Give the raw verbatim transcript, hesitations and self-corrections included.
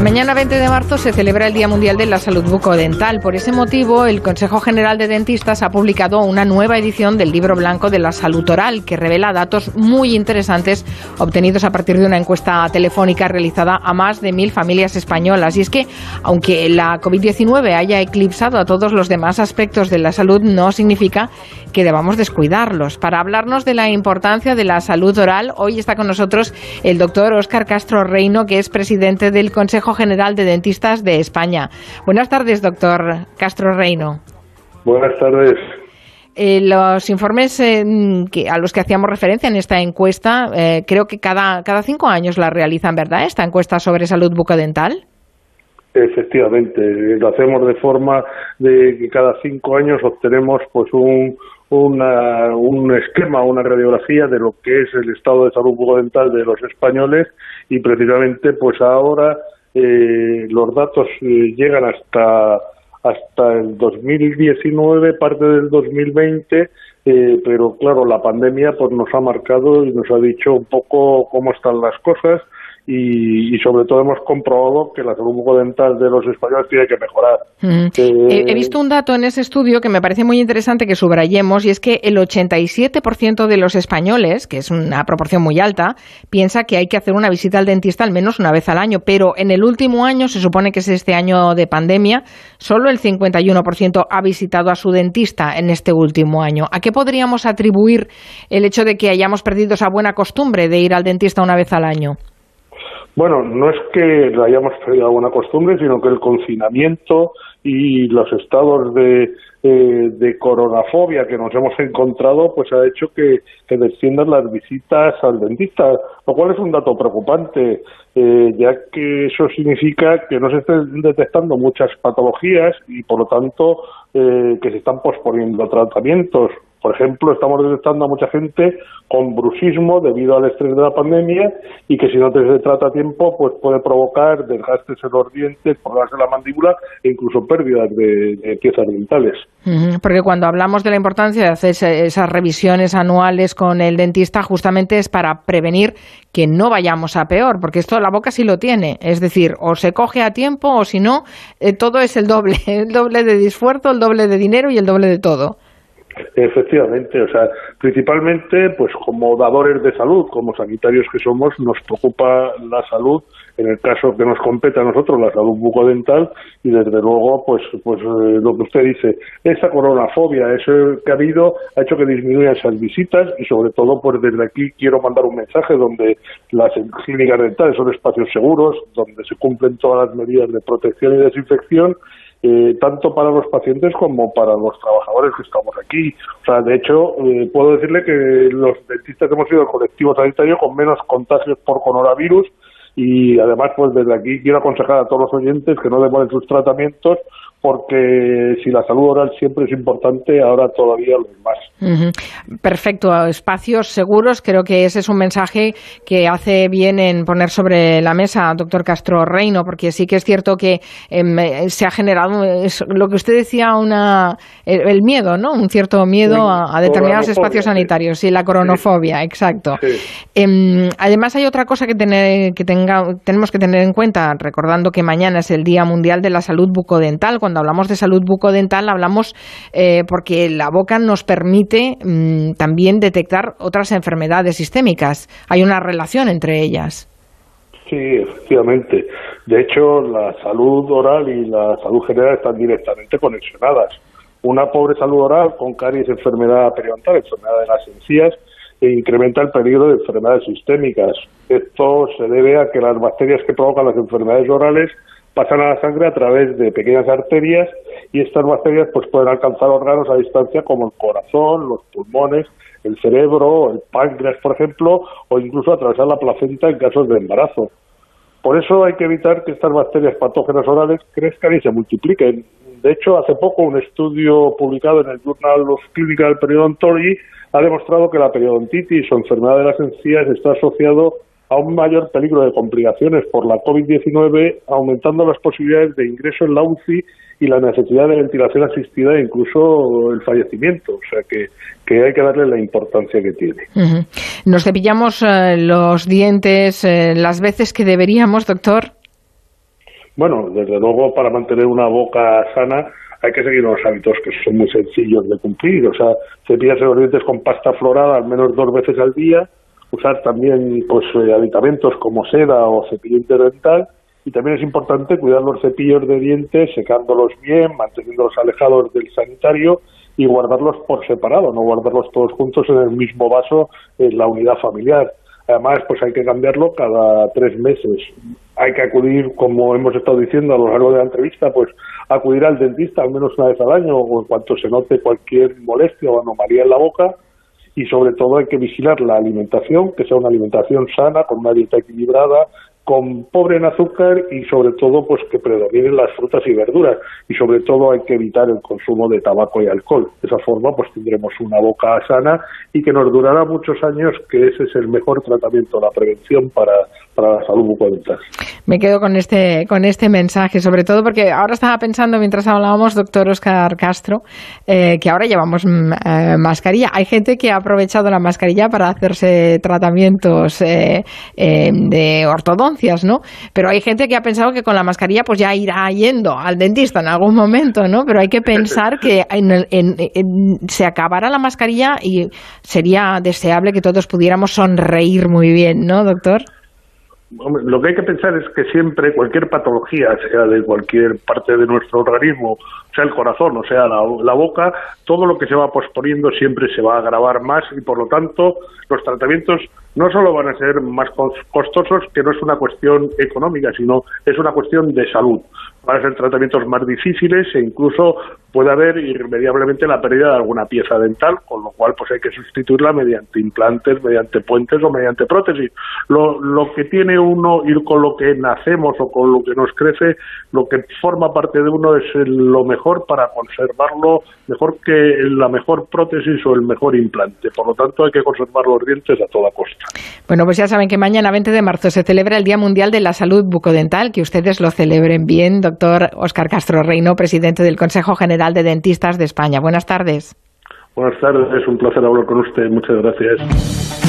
Mañana veinte de marzo se celebra el Día Mundial de la Salud Bucodental. Por ese motivo, el Consejo General de Dentistas ha publicado una nueva edición del Libro Blanco de la Salud Oral, que revela datos muy interesantes obtenidos a partir de una encuesta telefónica realizada a más de mil familias españolas. Y es que, aunque la covid diecinueve haya eclipsado a todos los demás aspectos de la salud, no significa que debamos descuidarlos. Para hablarnos de la importancia de la salud oral, hoy está con nosotros el doctor Óscar Castro Reino, que es presidente del Consejo General de Dentistas de España. Buenas tardes, doctor Castro Reino. Buenas tardes. Eh, los informes eh, que, a los que hacíamos referencia en esta encuesta, eh, creo que cada, cada cinco años la realizan, ¿verdad? Esta encuesta sobre salud bucodental. Efectivamente, lo hacemos de forma de que cada cinco años obtenemos pues un Una, un esquema, una radiografía de lo que es el estado de salud bucodental de los españoles, y precisamente pues ahora eh, los datos eh, llegan hasta hasta el dos mil diecinueve, parte del dos mil veinte, eh, pero claro, la pandemia pues nos ha marcado y nos ha dicho un poco cómo están las cosas. Y, y sobre todo hemos comprobado que la salud bucodental de los españoles tiene que mejorar. Mm. Eh, he visto un dato en ese estudio que me parece muy interesante que subrayemos, y es que el ochenta y siete por ciento de los españoles, que es una proporción muy alta, piensa que hay que hacer una visita al dentista al menos una vez al año, pero en el último año, se supone que es este año de pandemia, solo el cincuenta y uno por ciento ha visitado a su dentista en este último año. ¿A qué podríamos atribuir el hecho de que hayamos perdido esa buena costumbre de ir al dentista una vez al año? Bueno, no es que lo hayamos perdido alguna costumbre, sino que el confinamiento y los estados de, eh, de coronafobia que nos hemos encontrado, pues ha hecho que, que desciendan las visitas al dentista, lo cual es un dato preocupante, eh, ya que eso significa que no se estén detectando muchas patologías y, por lo tanto, eh, que se están posponiendo tratamientos. Por ejemplo, estamos detectando a mucha gente con bruxismo debido al estrés de la pandemia, y que si no se trata a tiempo, pues puede provocar desgastes en los dientes, problemas en la mandíbula e incluso pérdidas de, de piezas dentales. Uh-huh, porque cuando hablamos de la importancia de hacer esas revisiones anuales con el dentista, justamente es para prevenir que no vayamos a peor, porque esto la boca sí lo tiene, es decir, o se coge a tiempo o si no, eh, todo es el doble, el doble de esfuerzo, el doble de dinero y el doble de todo. Efectivamente, o sea, principalmente, pues como dadores de salud, como sanitarios que somos, nos preocupa la salud, en el caso que nos compete a nosotros, la salud bucodental, y desde luego, pues, pues eh, lo que usted dice, esa coronafobia, eso que ha habido, ha hecho que disminuyan esas visitas, y sobre todo, pues desde aquí quiero mandar un mensaje donde las clínicas dentales son espacios seguros, donde se cumplen todas las medidas de protección y desinfección, Eh, tanto para los pacientes como para los trabajadores que estamos aquí. O sea, de hecho, eh, puedo decirle que los dentistas hemos sido el colectivo sanitario con menos contagios por coronavirus, y además, pues desde aquí quiero aconsejar a todos los oyentes que no demoren sus tratamientos, porque si la salud oral siempre es importante, ahora todavía lo es más. Uh-huh. Perfecto, espacios seguros, creo que ese es un mensaje que hace bien en poner sobre la mesa, doctor Castro Reino, porque sí que es cierto que eh, se ha generado, es lo que usted decía, una el, el miedo, ¿no? Un cierto miedo sí, a, a determinados espacios sanitarios, sí, la coronofobia, sí. Exacto. Sí. Eh, además hay otra cosa que, tener, que tenga, tenemos que tener en cuenta, recordando que mañana es el Día Mundial de la Salud Bucodental. Cuando Cuando hablamos de salud bucodental hablamos eh, porque la boca nos permite mmm, también detectar otras enfermedades sistémicas. Hay una relación entre ellas. Sí, efectivamente. De hecho, la salud oral y la salud general están directamente conexionadas. Una pobre salud oral con caries, enfermedad periodontal, enfermedad de las encías, e incrementa el peligro de enfermedades sistémicas. Esto se debe a que las bacterias que provocan las enfermedades orales pasan a la sangre a través de pequeñas arterias, y estas bacterias pues pueden alcanzar órganos a distancia como el corazón, los pulmones, el cerebro, el páncreas, por ejemplo, o incluso atravesar la placenta en casos de embarazo. Por eso hay que evitar que estas bacterias patógenas orales crezcan y se multipliquen. De hecho, hace poco un estudio publicado en el Journal of Clinical Periodontology ha demostrado que la periodontitis o enfermedad de las encías está asociado a un mayor peligro de complicaciones por la covid diecinueve, aumentando las posibilidades de ingreso en la U C I y la necesidad de ventilación asistida e incluso el fallecimiento. O sea que, que hay que darle la importancia que tiene. Uh-huh. ¿Nos cepillamos eh, los dientes eh, las veces que deberíamos, doctor? Bueno, desde luego, para mantener una boca sana hay que seguir unos hábitos que son muy sencillos de cumplir. O sea, cepillarse los dientes con pasta florada al menos dos veces al día, usar también pues eh, aditamentos como seda o cepillo interdental, y también es importante cuidar los cepillos de dientes secándolos bien, manteniéndolos alejados del sanitario y guardarlos por separado, no guardarlos todos juntos en el mismo vaso en la unidad familiar. Además, pues hay que cambiarlo cada tres meses. Hay que acudir, como hemos estado diciendo a lo largo de la entrevista, pues acudir al dentista al menos una vez al año o en cuanto se note cualquier molestia o anomalía en la boca. Y sobre todo hay que vigilar la alimentación, que sea una alimentación sana, con una dieta equilibrada, con pobre en azúcar y sobre todo pues que predominen las frutas y verduras, y sobre todo hay que evitar el consumo de tabaco y alcohol. De esa forma pues tendremos una boca sana y que nos durará muchos años, que ese es el mejor tratamiento, la prevención para, para la salud bucodental. Me quedo con este con este mensaje, sobre todo porque ahora estaba pensando mientras hablábamos, doctor Óscar Castro, eh, que ahora llevamos eh, mascarilla. Hay gente que ha aprovechado la mascarilla para hacerse tratamientos eh, eh, de ortodoncias, ¿no? Pero hay gente que ha pensado que con la mascarilla pues ya irá yendo al dentista en algún momento, ¿no? Pero hay que pensar que en el, en, en, se acabará la mascarilla y sería deseable que todos pudiéramos sonreír muy bien, ¿no, doctor? Lo que hay que pensar es que siempre cualquier patología, sea de cualquier parte de nuestro organismo, sea el corazón o sea la, la boca, todo lo que se va posponiendo siempre se va a agravar más, y por lo tanto los tratamientos no solo van a ser más costosos, que no es una cuestión económica, sino es una cuestión de salud. Van a ser tratamientos más difíciles e incluso puede haber irremediablemente la pérdida de alguna pieza dental, con lo cual pues hay que sustituirla mediante implantes, mediante puentes o mediante prótesis. Lo, lo que tiene uno ir con lo que nacemos o con lo que nos crece, lo que forma parte de uno es lo mejor para conservarlo, mejor que la mejor prótesis o el mejor implante. Por lo tanto hay que conservar los dientes a toda costa. Bueno, pues ya saben que mañana veinte de marzo se celebra el Día Mundial de la Salud Bucodental, que ustedes lo celebren bien. Doctor Óscar Castro Reino, presidente del Consejo General de Dentistas de España. Buenas tardes. Buenas tardes, es un placer hablar con usted. Muchas gracias.